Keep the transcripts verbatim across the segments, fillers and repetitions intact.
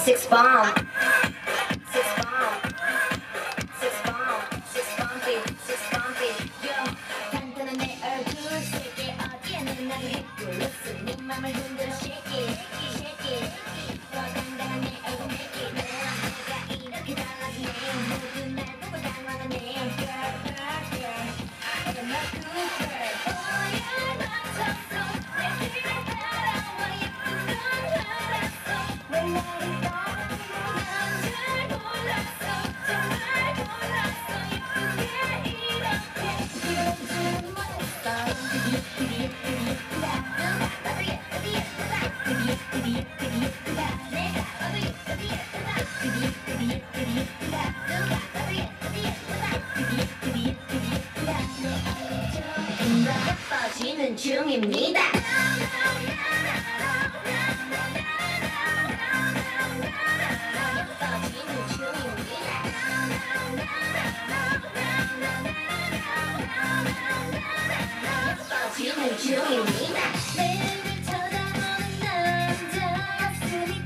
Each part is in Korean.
Six bomb. Six bomb. Six bomb. Six bumpy. Six bumpy. Yo. 단단한 내 얼굴 세게 어디에는 나를 헷갈렸어. 네 맘을 흔들어 shake it. Shake it. 더 당당한 내 얼굴 make it. 내가 이렇게 달라지네. 모두 날 보고 당황하네. Girl, girl, girl. I am a good girl. 보여 맞췄어. 내 길을 따라와 예쁜 건 알았어. 왜 나를 예뻐지는 중입니다. 예뻐지는 중입니다. 매일을 쳐다보는 남자 가슴이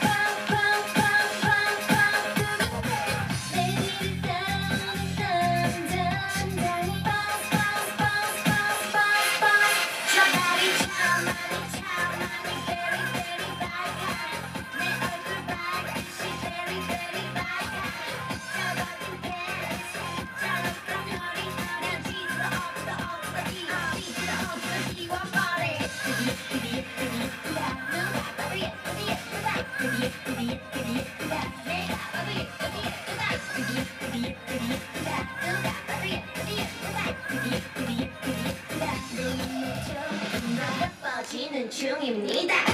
팡팡팡팡팡팡 뜨거워. 매일을 따라오는 남자 심장이 바운스 바운스 바운스 바운스 바운스 저 다리 참 많이 참 많이 very very 밝아. 내 얼굴 밝듯이 very very 밝아. 저 같은 팬츠 저런 그런 허리 흐려지지도 없어 없어 이어지지도 없어 지워 버려. 예쁘디 예쁘디 예쁘다 누가 봐도 예쁘디 예쁘다. 예쁘디 예쁘디 예쁘다 내가 봐도 예쁘디 예쁘다. 예쁘디 예쁘디 예쁘다 누가 봐도 예쁘디 예쁘다. 예쁘디 예쁘디 예쁘다 눈을 조금 더 예뻐지는 중입니다.